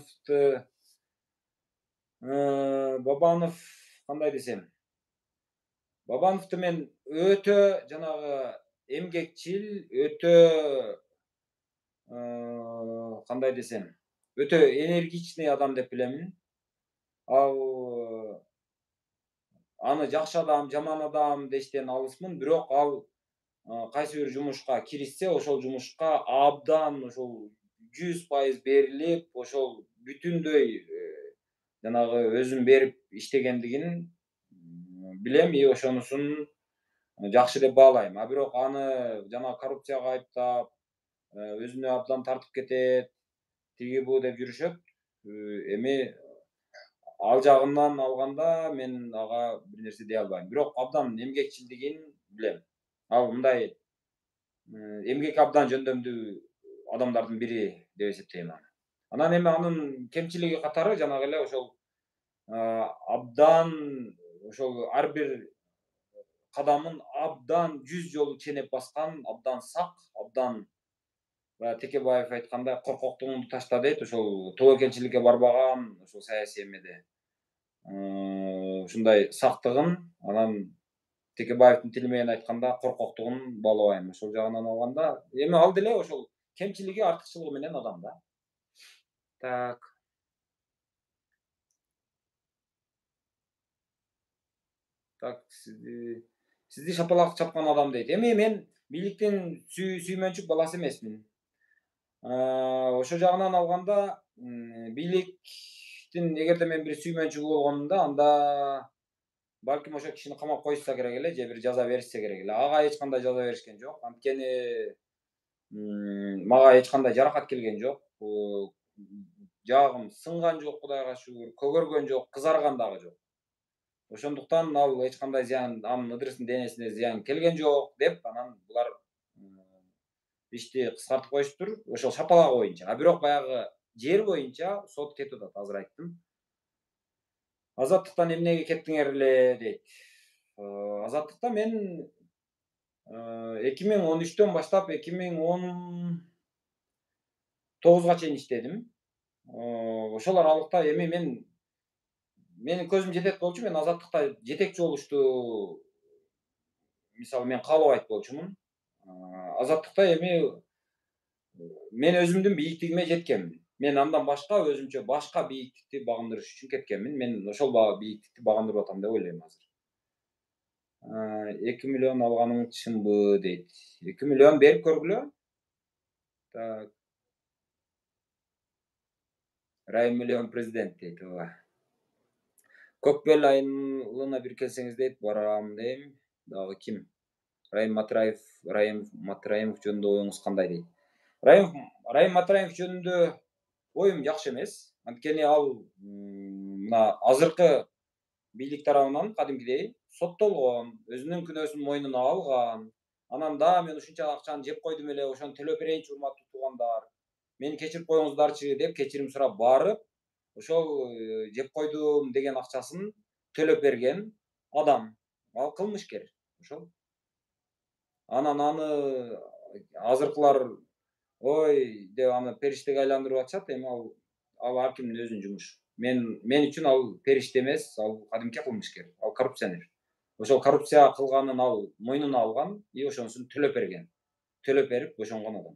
Бабанов кандай десем, Бабановду мен өтө жанагы эмгекчил, өтө кандай десем, өтө энергичный адам деп билемин. Ал аны жакшы адам, жаман адам дештен алысмын, бирок ал кайсы бир жумушка киришсе, ошол жумушка абдан ошол 100% берилип, ошол бүтүндөй жанагы өзүн берип иштегендигин билем и ошонусун жакшы деп баалайм. А бирок аны жанагы коррупцияга айыптап, өзүнө абдан тартып кетет, тиги бу деп жүрүшөт. Эми ал жагынан алганда мен ага бир нерсе дей албайм. Бирок абдан эмгекчилдигин билем. Ал мындай эмгеки абдан жөндөмдүү адамдардын бири деп эсептейм аны. Анан эми анын кемчилиги катары жанагы эле ошол абдан ошол ар бир кадамын абдан 100 жолу ченеп баскан, абдан сак, абдан Текебаев айткандай коркоктугумду ташта дейт. Ошол тобокелчиликке барбаган, ошол саясий эмеде. Ушундай сактыгын, анан Текебаевдин тили менен айтканда коркоктугун баалабайм. Ошол жагынан алганда, эми ал деле ошол кемчилиги, артыкчылыгы менен адам да. Так. Так, сизди шапалак чапкан адам дейт. Эми мен бийликтин сүймөнчүк баласы эмесмин. Ошол жагынан алганда, бийликтин эгерде мен бир сүймөнчүгү болгонумда, анда балким ошол кишини камап коюшса керек эле же бир жаза беришсе керек эле. Ага эч кандай жаза беришкен жок. Анткени мага эч кандай жаракат келген жок. Жаагым сынган жок, Кудайга шүгүр, көгөргөн жок, кызарган дагы жок. Ошондуктан ал эч кандай зыян, анын Ыдырыстын денесине зыян келген жок деп, анан булар ишти кыскартып коюшуптур. Ошол шапалагы боюнча. А бирок баягы жер боюнча сот кетип атат, азыр айттым. Азаттыктан эмнеге кеттиңер эле дейт. Азаттыкта мен 2013-төн баштап 2019га чейин иштедим. Ошол аралыкта эми менин көзүм жетет болчу, мен Азаттыкта жетекчи болушту мисалы мен каалабайт болчумун. Азаттыкта эми мен өзүмдүн бийиктигиме жеткенмин. Мен андан башка өзүмчө башка бийиктикти багындырыш үчүн кеткенмин. Мен ошол бийиктикти багындырып атам деп ойлойм азыр. 2 миллион алганың чынбы дейт. 2 миллион берип көргүлө. Так. Райым миллион президент дейт. Ооба. Көкбел айылына бир келсеңиз дейт, барам дейм. Дагы ким? Райым Матраев, Райым Матраимов жөнүндө оюңуз кандай дейт. Райым Райым Матраимов жөнүндө оюм жакшы эмес. Анткени ал мына азыркы бийлик тарабынан кадимкидей соттолгон, өзүнүн күнөөсүн мойнуна алган. Анан да мен ушунча акчаны жеп койдум эле, ошону төлөп берейинчи урматтуу туугандар. Мени кечирип коюңуздарчы деп кечирим сурап барып, ошол жеп койдум деген акчасын төлөп берген адам. Ал кылмышкер. Ошол. Анан аны азыркылар ой деп аны периштеге айландырып атышат. Эми ал ар кимдин өзүнүн жумушу. Мен үчүн ал периште эмес, ал кадимки кылмышкер. Ал коррупционер. Ошол коррупция кылганын ал мойнуна алган и ошонусун төлөп берген. Төлөп берип бошонгон адам.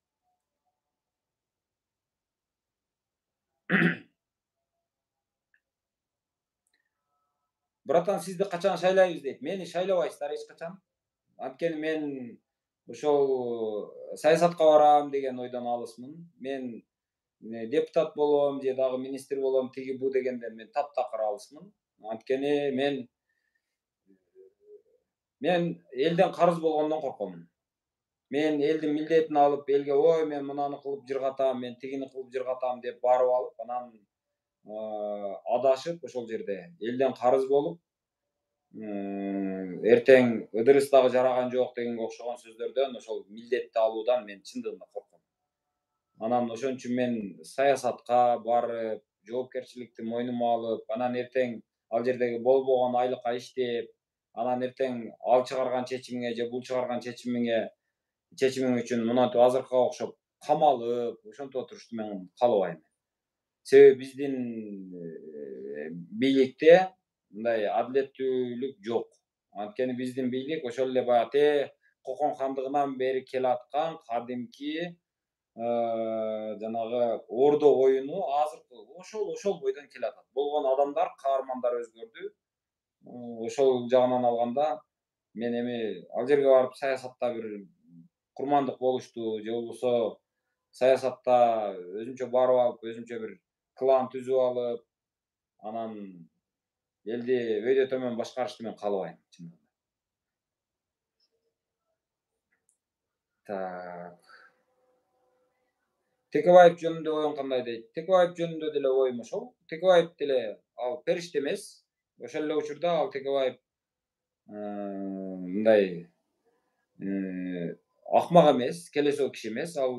Братан, сизди качан шайлайбыз дейт. Мени шайлабайсыздар эч качан. Анткени мен ошол саясатка барам деген ойдон алысмын. Мен депутат болом же дагы министр болом, тиги бу дегенден мен таптакыр алысмын. Анткени мен элден карыз болгондон коркомун. Мен элдин милдетин алып, элге ой мен мынаны кылып жыргатам, мен тигини кылып жыргатам деп барып алып, анан адашып ошол жерде элден карыз болуп, эртең ыдырыс дагы жараган жок дегенге окшогон сөздөрдөн ошол милдетти алуудан мен чындыгында корком. Анан ошон үчүн мен саясатка барып, жоопкерчиликти мойнума алып, анан эртең ал жердеги болбогон айлыкка иштеп, анан эртең ал чыгарган чечимиңе же бул чыгарган чечимиң үчүн мынантип азыркыга окшоп камалып, ошентип отурушту мен каалабайм. Себеби биздин бийликте мындай адилеттүүлүк жок. Анткени биздин бийлик ошол эле баягы Кокон хандыгынан бери келаткан кадимки жанагы ордо оюну азыркы ошол бойдон келатат. Болгон адамдар, каармандар өзгөрдү. Ошол жагынан алганда мен эми ал жерге барып саясатта бир курмандык болушту же болбосо саясатта өзүмчө барып алып, өзүмчө бир клан түзүп алып, анан элди өйдө төмөн башкарышты мен каалабайм чындыгында. Так. Текебаев жөнүндө оюң кандай дейт. Текебаев жөнүндө деле оюм ошол. Текебаев деле ал периште эмес. Ошол эле учурда ал Текебаев мындай акмак эмес, келесоо киши эмес. Ал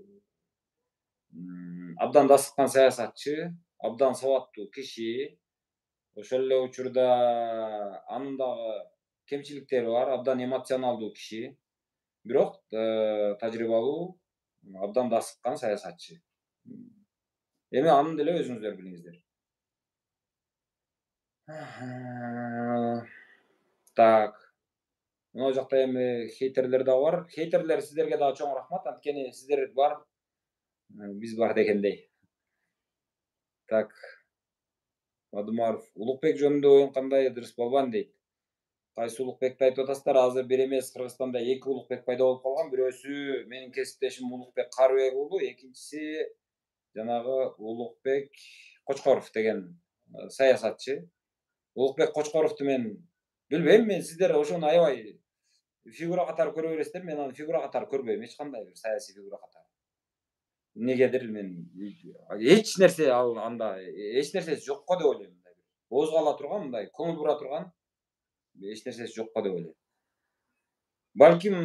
абдан дасыккан саясатчы, абдан сабаттуу киши. Ошол эле учурда анын дагы кемчиликтери бар, абдан эмоционалдуу киши. Бирок тажрыйбалуу, абдан дасыккан саясатчы. Эми аны деле өзүңүздөр билиңиздер. Так. Могу жакта эми хейтерлер дагы бар. Хейтерлер, сиздерге дагы чоң рахмат. Анткени сиздер бар, биз бар дегендей. Так. Мадумаров. Улукбек жөнүндө оюң кандай? Ыдырыс Балбан дейт. Кайсы Улукбекти айтып атасыздар? Азыр бир эмес, Кыргызстанда 2 Улукбек пайда болуп калган. Бирөөсү менин кесиптешим Улукбек Карыбек уулу, экинчиси жанагы Улукбек Кочкоров деген саясатчы. Улукбек Кочкоровду мен билбейм, мен сиздер ошону аябай фигура катары көрө бересиздер. Мен аны фигура катары көрбөйм, эч кандай бир саясий фигура катары. Негедир мен эч нерсе анда эч нерсеси жок го деп ойлойм. Мындай козгала турган, мындай көңүл бура турган эч нерсеси жок го деп ойлойм. Балким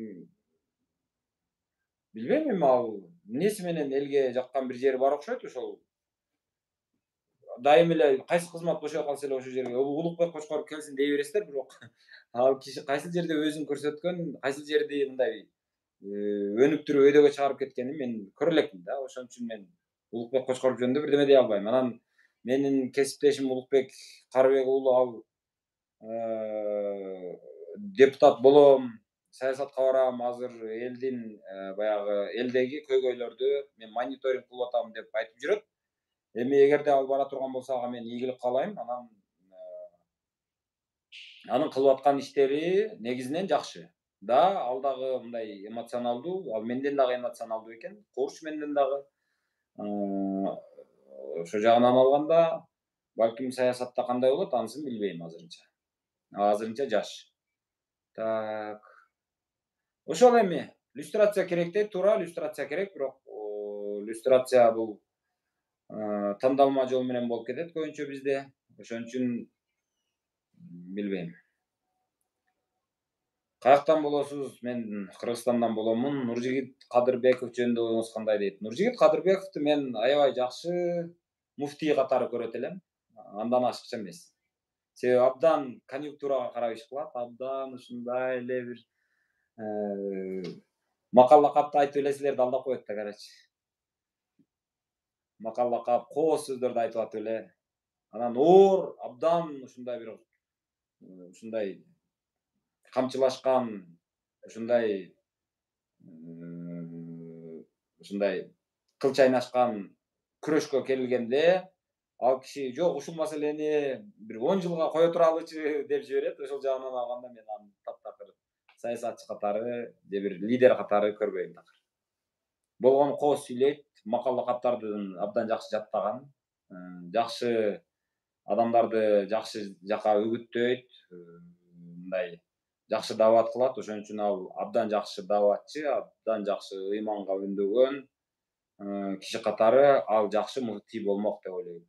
билбейм, эми ал эмнеси менен элге жаккан бир жери бар окшойт. Ошол дайым эле кайсы кызмат бошой калса эле ошол жерге Улукбек Кочкоров келсин дей бересиздер, бирок ал киши кайсыл жерде өзүн көрсөткөн, кайсыл жерди мындай өнүктүрүп өйдөгө чыгарып кеткенин мен көрө элекмин да. Ошон үчүн мен Улукбек Кочкоров жөнүндө бирдеме дей албайм. Анан менин кесиптешим Улукбек Карыбек уулу ал депутат болом, саясатка барам, азыр элдин баягы элдеги көйгөйлөрдү мен мониторинг кылып атам деп айтып жүрөт. Эми эгерде ал бара турган болсо ага мен ийгилик каалайм. Анын кылып аткан иштери негизинен жакшы. Да, ал дагы мындай эмоционалдуу, ал менден дагы эмоционалдуу экен. Курч менден дагы. ошол жагынан алганда балким саясатта кандай болот, анысын билбейм азырынча. Азырынча жаш. Так. Ошол эми люстрация керек дейт, туура, люстрация керек, бирок люстрация бул тандалма жол менен болуп кетет көбүнчө бизде. Ошон үчүн билбейм. Каяктан болосуз? Мен Кыргызстандан боломун. Нуржигит Кадырбеков жөнүндө оюңуз кандай дейт? Нуржигит Кадырбековду мен аябай жакшы муфтий катары көрөт элем. Андан ашыкча эмес. Себеби абдан конъюнктурага карап иш кылат. Абдан ушундай эле бир макал лакапты айтып эле силерди алдап коет да, короче. Макал лакап, кооз сөздөрдү айтып атып эле. Анан оор, абдан ушундай бир ушундай камчылашкан, ушундай ушундай кыл чайнашкан күрөшкө келгенде ал киши жок ушул маселени бир 10 жылга кое туралычы деп жиберет. Ошол жагынан алганда мен аны таптакыр саясатчы катары же бир лидер катары көрбөйм такыр. Болгону кооз сүйлөйт, макал лакаптардын абдан жакшы жаттаган, жакшы адамдарды жакшы жака үгүттөйт, мындай жакшы даават кылат. Ошон үчүн ал абдан жакшы дааватчы, абдан жакшы ыйманга үндөгөн киши катары ал жакшы муфтий болмок деп ойлойм.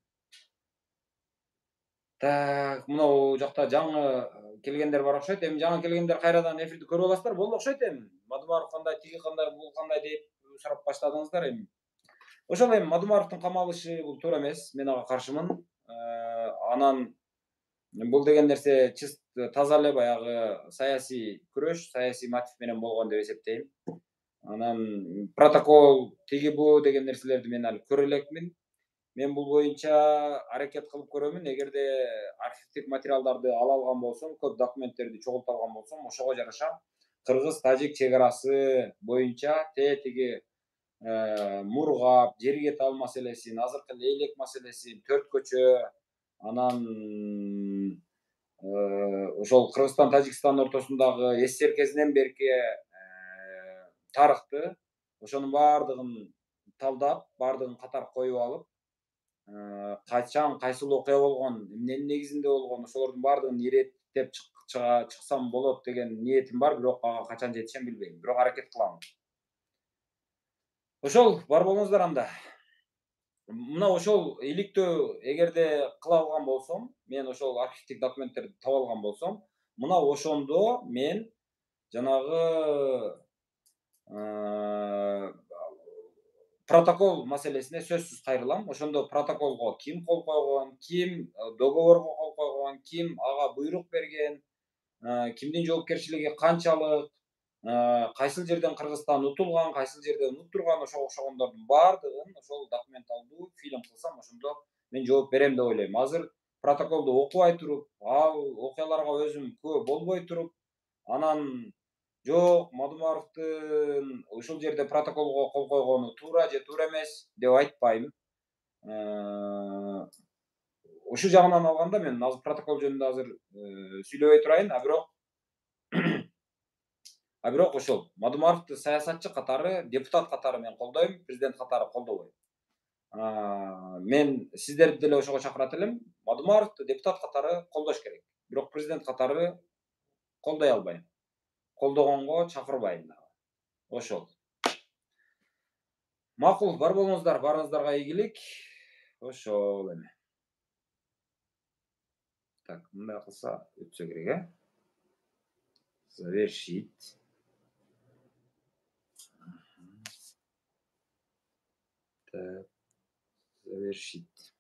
Так, мына жакта жаңы келгендер бар окшойт. Эми жаңы келгендер кайрадан эфирди көрүп аласыздар. Болду окшойт эми. Мадумаров кандай, тиги кандай, бул кандай деп сурап баштадыңыздар эми. Ошол эми Мадумаровдун камалышы бул туура эмес. Мен ага каршымын. Анан бул деген нерсе таза эле баягы саясий күрөш, саясий мотив менен болгон деп эсептейм. Анан протокол тиги бу деген нерселерди мен али көрө элекмин. Мен бул боюнча аракет кылып көрөмүн. Эгерде архивдик материалдарды ала алган болсом, көп документтерди чогулта алган болсом, ошого жараша кыргыз-тажик чек арасы боюнча тиги Мургап, Жергетал маселесин, азыркы Лейлек маселесин, Төрт көчө, анан ошол Кыргызстан, Тажикстан ортосундагы СССР кезинен берки тарыхты, ошонун баардыгын талдап, баардыгын катар коюп алып, качан кайсыл окуя болгон, эмненин негизинде болгон, ошолордун баардыгын иреттеп чыксам болот деген ниетим бар, бирок ага качан жетишем билбейм. Бирок аракет кылам. Ошол бар болуңуздар анда. Мына ошол иликтөө эгерде кыла алган болсом, мен ошол архивдик документтерди таба алган болсом, мына ошондо мен жанагы протокол маселесине сөзсүз кайрылам. Ошондо протоколго ким кол койгон, ким договорго кол койгон, ким ага буйрук берген, кимдин жоопкерчилиги канчалык, кайсыл жерден Кыргызстан утулган, кайсыл жерден уттурган, ошого окшогондордун баардыгын ошол документалдуу фильм кылсам, ошондо мен жооп берем деп ойлойм. Азыр протоколду окубай туруп, ал окуяларга өзүм күбө болбой туруп, анан жок, Мадумаровдун ушул жерде протоколго кол койгону туура же туура эмес деп айтпайм. Ушул жагынан алганда мен азыр протокол жөнүндө азыр сүйлөбөй турайын, а бирок ошол Мадумаровду саясатчы катары, депутат катары мен колдойм, президент катары колдобойм. Мен сиздерди деле ошого чакырат элем. Мадумаровду депутат катары колдош керек. Бирок президент катары колдой албайм. Колдогонго чакырбайм дагы. Ошол. Макул, бар болуңуздар, баарыңыздарга ийгилик. Ошол эми. Так, мындай кылса өтсө керек, Завершить. Так, завершить.